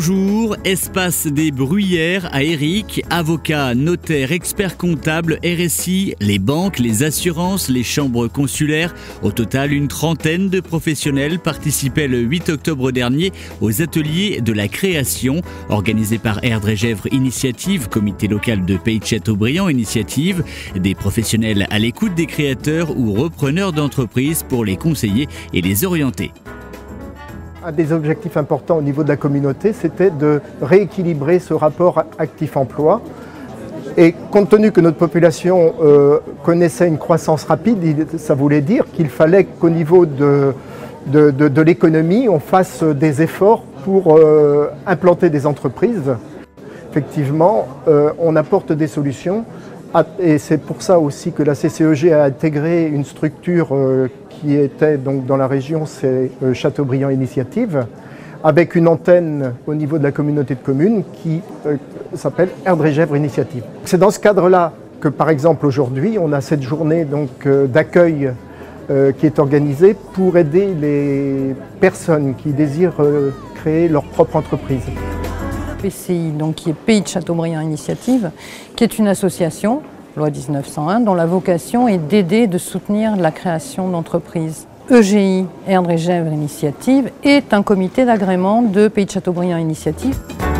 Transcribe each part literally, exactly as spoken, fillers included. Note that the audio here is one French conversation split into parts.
Bonjour, espace des Bruyères à Éric, avocat, notaire, expert comptable, R S I, les banques, les assurances, les chambres consulaires. Au total, une trentaine de professionnels participaient le huit octobre dernier aux ateliers de la création organisés par Erdre-et-Gèvres Initiative, comité local de Pays de Châteaubriand Initiative. Des professionnels à l'écoute des créateurs ou repreneurs d'entreprises pour les conseiller et les orienter. Un des objectifs importants au niveau de la communauté, c'était de rééquilibrer ce rapport actif-emploi. Et compte tenu que notre population euh, connaissait une croissance rapide, ça voulait dire qu'il fallait qu'au niveau de, de, de, de l'économie, on fasse des efforts pour euh, implanter des entreprises. Effectivement, euh, on apporte des solutions. Et c'est pour ça aussi que la C C E G a intégré une structure euh, qui était donc dans la région, c'est euh, Châteaubriand Initiative, avec une antenne au niveau de la communauté de communes qui euh, s'appelle Erdre-et-Gèvres Initiative. C'est dans ce cadre-là que, par exemple, aujourd'hui, on a cette journée donc, euh, d'accueil euh, qui est organisée pour aider les personnes qui désirent euh, créer leur propre entreprise. P C I, donc, qui est Pays de Châteaubriand Initiative, qui est une association, loi dix-neuf cent un, dont la vocation est d'aider, de soutenir la création d'entreprises. E G I, Erdre-et-Gèvres Initiative, est un comité d'agrément de Pays de Châteaubriand Initiative.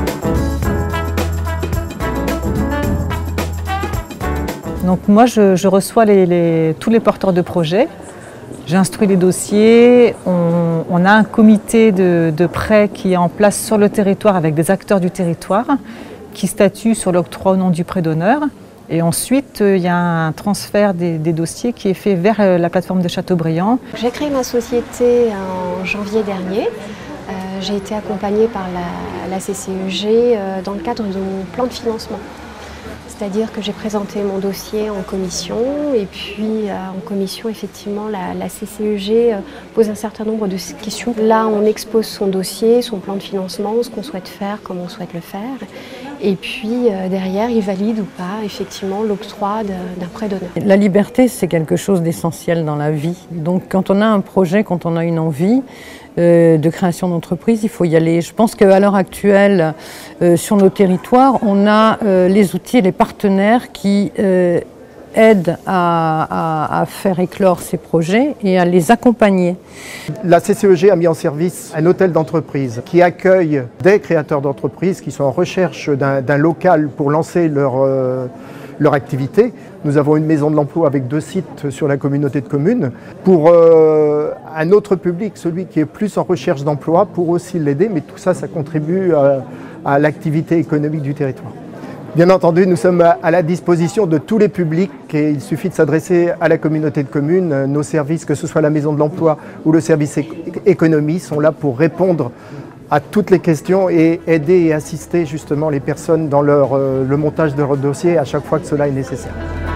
Donc moi, je, je reçois les, les, tous les porteurs de projets. J'instruis les dossiers, on, on a un comité de, de prêt qui est en place sur le territoire avec des acteurs du territoire qui statuent sur l'octroi au nom du prêt d'honneur. Et ensuite, il y a un transfert des, des dossiers qui est fait vers la plateforme de Châteaubriand. J'ai créé ma société en janvier dernier. Euh, j'ai été accompagnée par la, la C C E G euh, dans le cadre de mon plan de financement. C'est-à-dire que j'ai présenté mon dossier en commission et puis euh, en commission, effectivement, la, la C C E G euh, pose un certain nombre de questions. Là, on expose son dossier, son plan de financement, ce qu'on souhaite faire, comment on souhaite le faire. Et puis euh, derrière, il valide ou pas, effectivement, l'octroi d'un prêt d'honneur. La liberté, c'est quelque chose d'essentiel dans la vie. Donc quand on a un projet, quand on a une envie, Euh, de création d'entreprise, il faut y aller. Je pense qu'à l'heure actuelle, euh, sur nos territoires, on a euh, les outils et les partenaires qui euh, aident à, à, à faire éclore ces projets et à les accompagner. La C C E G a mis en service un hôtel d'entreprise qui accueille des créateurs d'entreprises qui sont en recherche d'un local pour lancer leur, euh, leur activité. Nous avons une maison de l'emploi avec deux sites sur la communauté de communes. Pour euh, un autre public, celui qui est plus en recherche d'emploi, pour aussi l'aider, mais tout ça, ça contribue à, à l'activité économique du territoire. Bien entendu, nous sommes à la disposition de tous les publics et il suffit de s'adresser à la communauté de communes. Nos services, que ce soit la maison de l'emploi ou le service économie, sont là pour répondre à toutes les questions et aider et assister justement les personnes dans leur, euh, le montage de leur dossier à chaque fois que cela est nécessaire.